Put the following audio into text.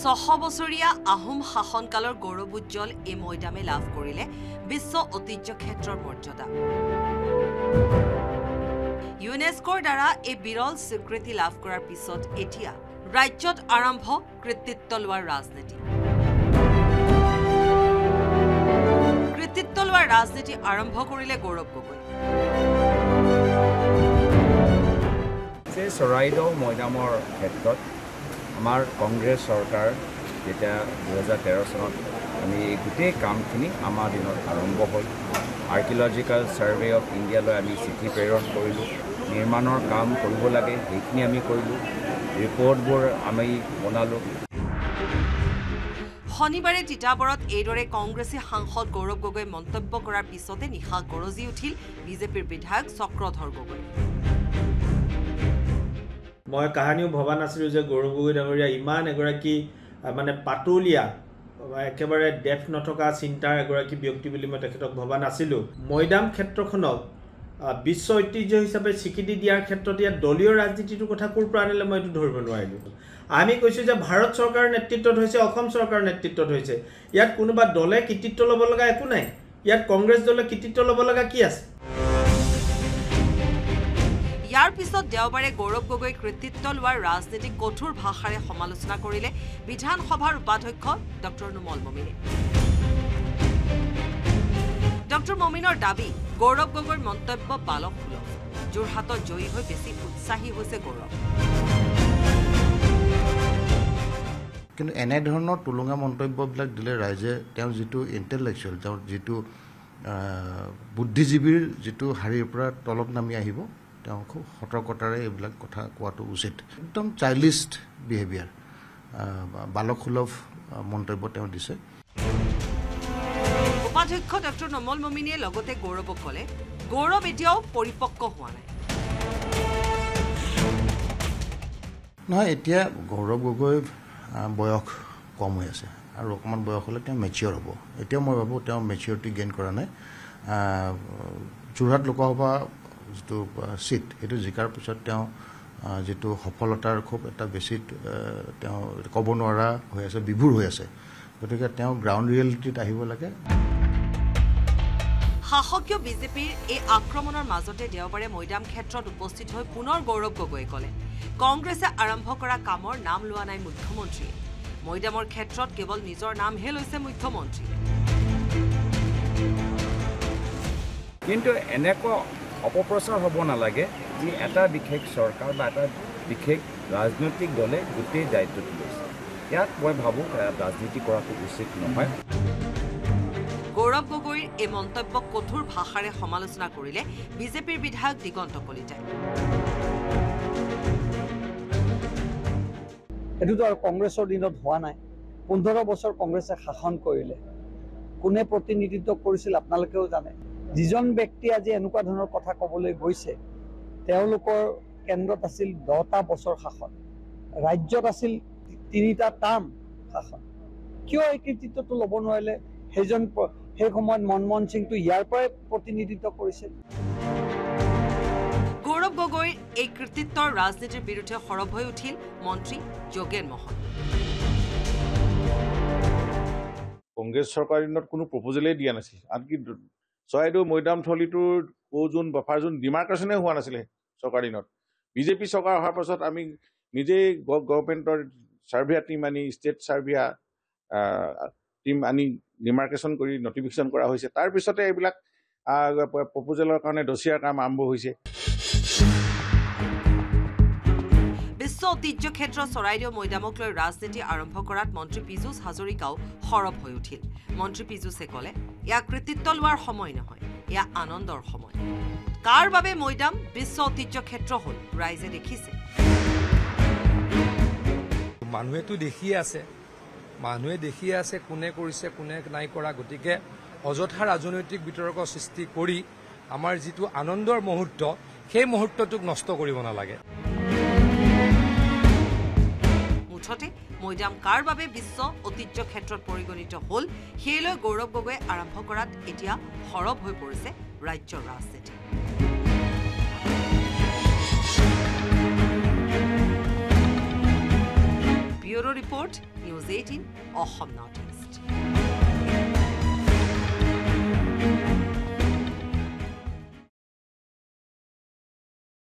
600 বছৰীয়া আহোম শাসনকালৰ গৌৰৱোজ্জ্বল এই মৈদামে লাভ কৰিলে বিশ্ব ঐতিহ্য ক্ষেত্ৰৰ মৰ্যাদা। ইউনেস্কোৰ দ্বাৰা এই বিৰল স্বীকৃতি লাভ কৰাৰ পিছত এতিয়া ৰাজ্যত আৰম্ভ কৃতিত্ব লোৱাৰ ৰাজনীতি। কৃতিত্ব লোৱাৰ ৰাজনীতি আৰম্ভ কৰিলে গৌৰৱ গগৈ। চৰাইদেউ মৈদামৰ ক্ষেত্ৰত আমাৰ কংগ্ৰেছ চৰকাৰ যেতিয়া 2013 চনত আমি গোটেই কামখিনি আমাৰ দিনত আৰম্ভ হ'ল। আৰ্কিঅলজিকেল ছাৰ্ভে অফ ইণ্ডিয়ালৈ আমি চিঠি প্ৰেৰণ কৰিলোঁ। নিৰ্মাণৰ কাম কৰিব লাগে সেইখিনি আমি কৰিলোঁ। ৰিপৰ্টবোৰ আমি বনালোঁ। শনিবাৰে তিতাবৰত এইদৰে কংগ্ৰেছী সাংসদ গৌৰৱ গগৈ মন্তব্য কৰাৰ পিছতে নিশা গৰজি উঠিল বিজেপিৰ বিধায়ক চক্ৰধৰ গগৈ। মই কাহানিও ভবা নাছিলোঁ যে গৌৰৱ গগৈ ডাঙৰীয়া ইমান এগৰাকী মানে পাতলীয়া একেবাৰে ডেফ নথকা চিন্তাৰ এগৰাকী ব্যক্তি বুলি মই তেখেতক ভবা নাছিলোঁ। মৈদাম ক্ষেত্ৰখনক বিশ্ব ঐতিহ্য হিচাপে স্বীকৃতি দিয়াৰ ক্ষেত্ৰত ইয়াত দলীয় ৰাজনীতিটোৰ কথা ক'ৰ পৰা আনিলে মই এইটো ধৰিব নোৱাৰিলোঁ। আমি কৈছোঁ যে ভাৰত চৰকাৰৰ নেতৃত্বত হৈছে, অসম চৰকাৰৰ নেতৃত্বত হৈছে। ইয়াত কোনোবা দলে কৃতিত্ব ল'ব লগা একো নাই। ইয়াত কংগ্ৰেছ দলে কৃতিত্ব ল'ব লগা কি আছে? ইয়াৰ পিছত দেওবাৰে গৌৰৱ গগৈ কৃতিত্ব লোৱাৰ ৰাজনীতিক কঠোৰ ভাষাৰে সমালোচনা কৰিলে বিধানসভাৰ উপাধ্যক্ষ ডক্টৰ নুমল মমিনে। ডক্টৰ মমিনৰ দাবী, গৌৰৱ গগৈৰ মন্তব্য বালক সুলভ। যোৰহাটত জয়ী হৈ বেছি উৎসাহী হৈছে গৌৰৱ। কিন্তু এনেধৰণৰ টুলুঙা মন্তব্যবিলাক দিলে ৰাইজে তেওঁৰ যিটো ইণ্টেলেকচুৱেল, তেওঁৰ যিটো বুদ্ধিজীৱীৰ যিটো শাৰীৰ পৰা তলত নামি আহিব, তেওঁ খুব সতৰ্কতাৰে এইবিলাক কথা কোৱাটো উচিত। একদম চাইল্ডিষ্ট বিহেভিয়াৰ, বালক সুলভ মন্তব্য তেওঁ দিছে। উপাধ্যক্ষ ডক্টৰ নুমল মমিনে লগতে গৌৰৱক ক'লে, গৌৰৱ এতিয়াও পৰিপক্ক হোৱা নাই। নহয়, এতিয়া গৌৰৱ গগৈ বয়স কম হৈ আছে আৰু অকণমান বয়স হ'লে তেওঁ মেচিয়ৰ হ'ব। এতিয়াও মই ভাবোঁ তেওঁ মেচিয়ৰিটি গেইন কৰা নাই। যোৰহাট লোকসভা যিটো চিট, সেইটো জিকাৰ পিছত তেওঁ যিটো সফলতাৰ খুব এটা বেছি তেওঁ ক'ব নোৱাৰা হৈ আছে, বিভোৰ হৈ আছে। গতিকে তেওঁ গ্ৰাউণ্ড ৰিয়েলিটিত আহিব লাগে। শাসকীয় বিজেপিৰ এই আক্ৰমণৰ মাজতে দেওবাৰে মৈদাম ক্ষেত্ৰত উপস্থিত হৈ পুনৰ গৌৰৱ গগৈয়ে ক'লে, কংগ্ৰেছে আৰম্ভ কৰা কামৰ নাম লোৱা নাই মুখ্যমন্ত্ৰীয়ে। মৈদামৰ ক্ষেত্ৰত কেৱল নিজৰ নামহে লৈছে মুখ্যমন্ত্ৰীয়ে। কিন্তু এনেকুৱা অপপ্ৰচাৰ হ'ব নালাগে যে এটা বিশেষ চৰকাৰ বা এটা বিশেষ ৰাজনৈতিক দলে গোটেই দায়িত্বটো লৈছে। ইয়াত মই ভাবোঁ ৰাজনীতি কৰাটো উচিত নহয়। গৌৰৱ গগৈৰ এই মন্তব্যক কঠোৰ ভাষাৰে সমালোচনা কৰিলে বিজেপিৰ বিধায়ক দিগন্ত কলিতাই। এইটোতো আৰু কংগ্ৰেছৰ দিনত হোৱা নাই। 15 বছৰ কংগ্ৰেছে শাসন কৰিলে। কোনে প্ৰতিনিধিত্ব কৰিছিল আপোনালোকেও জানে। যিজন ব্যক্তি আজি এনেকুৱা ধৰণৰ কথা ক'বলৈ গৈছে, তেওঁলোকৰ কেন্দ্ৰত আছিল 10টা বছৰ শাসন, ৰাজ্যত আছিল 3টা টাৰ্ম শাসন। কিয় এই কৃতিত্বটো ল'ব নোৱাৰিলে? সেই সময়ত মনমোহন সিংটো ইয়াৰ পৰাই প্ৰতিনিধিত্ব কৰিছিল। গৌৰৱ গগৈৰ এই কৃতিত্বৰ ৰাজনীতিৰ বিৰুদ্ধে সৰব হৈ উঠিল মন্ত্ৰী যোগেন মহন। কংগ্ৰেছ চৰকাৰৰ দিনত কোনো প্ৰপ'জেলেই দিয়া নাছিল। আনকি চৰাইদেউ মৈদামথলীটোৰ জোন বাফাৰ জোন ডিমাৰ্কেশ্যনে হোৱা নাছিলে চৰকাৰ দিনত। বিজেপি চৰকাৰ অহাৰ পাছত আমি নিজেই গভৰ্ণমেণ্টৰ ছাৰ্ভেয়া টীম আনি, ষ্টেট ছাৰ্ভেয়া টীম আনি ডিমাৰ্কেশ্যন কৰি নটিফিকেশ্যন কৰা হৈছে। তাৰপিছতে এইবিলাক প্ৰপ'জেলৰ কাৰণে দছিয়াৰ কাম আৰম্ভ হৈছে। বিশ্ব ঐতিহ্য ক্ষেত্ৰ চৰাইদেউ মৈদামক লৈ ৰাজনীতি আৰম্ভ কৰাত মন্ত্ৰী পীযুষ হাজৰিকাও সৰব হৈ উঠিল। মন্ত্ৰী পীযুষে ক'লে, এয়া কৃতিত্ব লোৱাৰ সময় নহয়, এয়া আনন্দৰ সময়। কাৰ বাবে মৈদাম বিশ্ব ঐতিহ্য ক্ষেত্ৰ হ'ল ৰাইজে দেখিছে। মানুহেতো দেখি আছে কোনে কৰিছে কোনে নাই কৰা। গতিকে অযথা ৰাজনৈতিক বিতৰ্ক সৃষ্টি কৰি আমাৰ যিটো আনন্দৰ মুহূৰ্ত, সেই মুহূৰ্তটোক নষ্ট কৰিব নালাগে। মুঠতে মৈদাম কাৰ বাবে বিশ্ব ঐতিহ্য ক্ষেত্ৰত পৰিগণিত হ'ল, সেইলৈ গৌৰৱ গগৈয়ে আৰম্ভ কৰাত এতিয়া সৰব হৈ পৰিছে ৰাজ্যৰ ৰাজনীতি। Bureau report, News18। News18 Assam Northeast.